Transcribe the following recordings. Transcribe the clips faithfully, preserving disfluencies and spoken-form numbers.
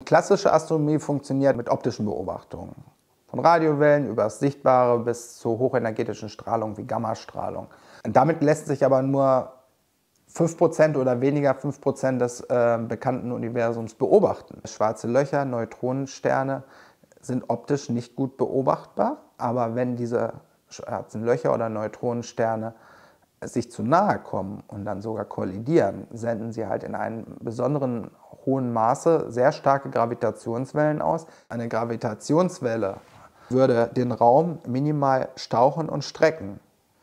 klassische Astronomie funktioniert mit optischen Beobachtungen. Von Radiowellen über das Sichtbare bis zu hochenergetischen Strahlung wie Gammastrahlung. Und damit lässt sich aber nur fünf Prozent oder weniger fünf Prozent des äh, bekannten Universums beobachten. Schwarze Löcher, Neutronensterne sind optisch nicht gut beobachtbar, aber wenn diese schwarzen Löcher oder Neutronensterne sich zu nahe kommen und dann sogar kollidieren, senden sie halt in einem besonderen hohen Maße sehr starke Gravitationswellen aus. Eine Gravitationswelle würde den Raum minimal stauchen und strecken.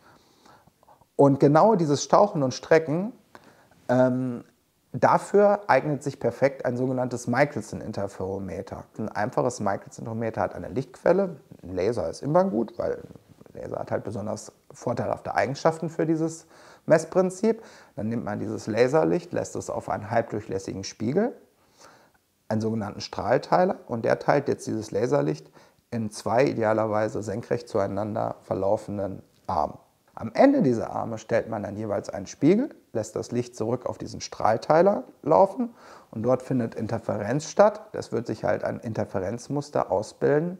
Und genau dieses Stauchen und Strecken, ähm, dafür eignet sich perfekt ein sogenanntes Michelson-Interferometer. Ein einfaches Michelson-Interferometer hat eine Lichtquelle, ein Laser ist immer gut, weil ein Laser hat halt besonders vorteilhafte Eigenschaften für dieses Messprinzip. Dann nimmt man dieses Laserlicht, lässt es auf einen halbdurchlässigen Spiegel, einen sogenannten Strahlteiler, und der teilt jetzt dieses Laserlicht in zwei idealerweise senkrecht zueinander verlaufenden Armen. Am Ende dieser Arme stellt man dann jeweils einen Spiegel, lässt das Licht zurück auf diesen Strahlteiler laufen und dort findet Interferenz statt. Das wird sich halt ein Interferenzmuster ausbilden,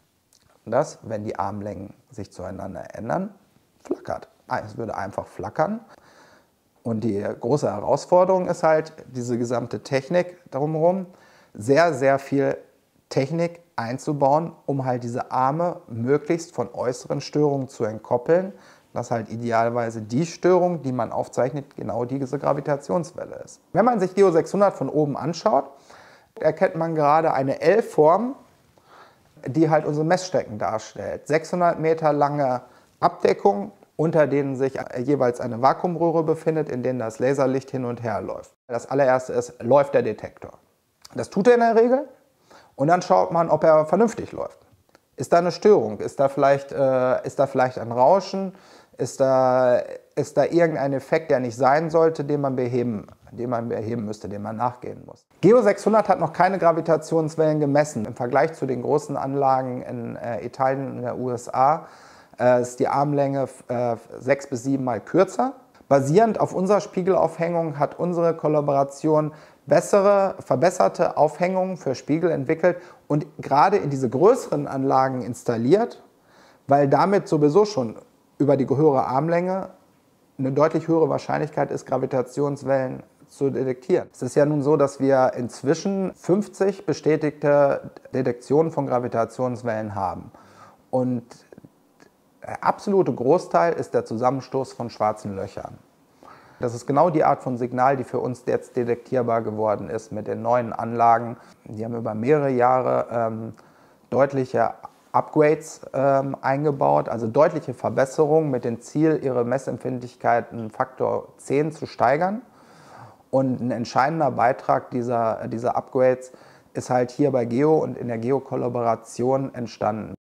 das, wenn die Armlängen sich zueinander ändern, flackert. Es würde einfach flackern. Und die große Herausforderung ist halt, diese gesamte Technik drumherum, sehr, sehr viel Technik einzubauen, um halt diese Arme möglichst von äußeren Störungen zu entkoppeln, dass halt idealerweise die Störung, die man aufzeichnet, genau diese Gravitationswelle ist. Wenn man sich Geo sechshundert von oben anschaut, erkennt man gerade eine L-Form, die halt unsere Messstrecken darstellt. sechshundert Meter lange Abdeckung, unter denen sich jeweils eine Vakuumröhre befindet, in denen das Laserlicht hin und her läuft. Das allererste ist, läuft der Detektor? Das tut er in der Regel und dann schaut man, ob er vernünftig läuft. Ist da eine Störung? Ist da vielleicht, äh, ist da vielleicht ein Rauschen? Ist da, ist da irgendein Effekt, der nicht sein sollte, den man beheben, den man beheben müsste, dem man nachgehen muss? Geo sechshundert hat noch keine Gravitationswellen gemessen. Im Vergleich zu den großen Anlagen in äh, Italien und in den U S A äh, ist die Armlänge äh, sechs bis sieben Mal kürzer. Basierend auf unserer Spiegelaufhängung hat unsere Kollaboration bessere, verbesserte Aufhängungen für Spiegel entwickelt und gerade in diese größeren Anlagen installiert, weil damit sowieso schon über die höhere Armlänge eine deutlich höhere Wahrscheinlichkeit ist, Gravitationswellen zu detektieren. Es ist ja nun so, dass wir inzwischen fünfzig bestätigte Detektionen von Gravitationswellen haben. Und der absolute Großteil ist der Zusammenstoß von schwarzen Löchern. Das ist genau die Art von Signal, die für uns jetzt detektierbar geworden ist mit den neuen Anlagen. Die haben über mehrere Jahre ähm, deutliche Upgrades ähm, eingebaut, also deutliche Verbesserungen mit dem Ziel, ihre Messempfindlichkeit einen Faktor zehn zu steigern. Und ein entscheidender Beitrag dieser, dieser Upgrades ist halt hier bei Geo und in der Geo-Kollaboration entstanden.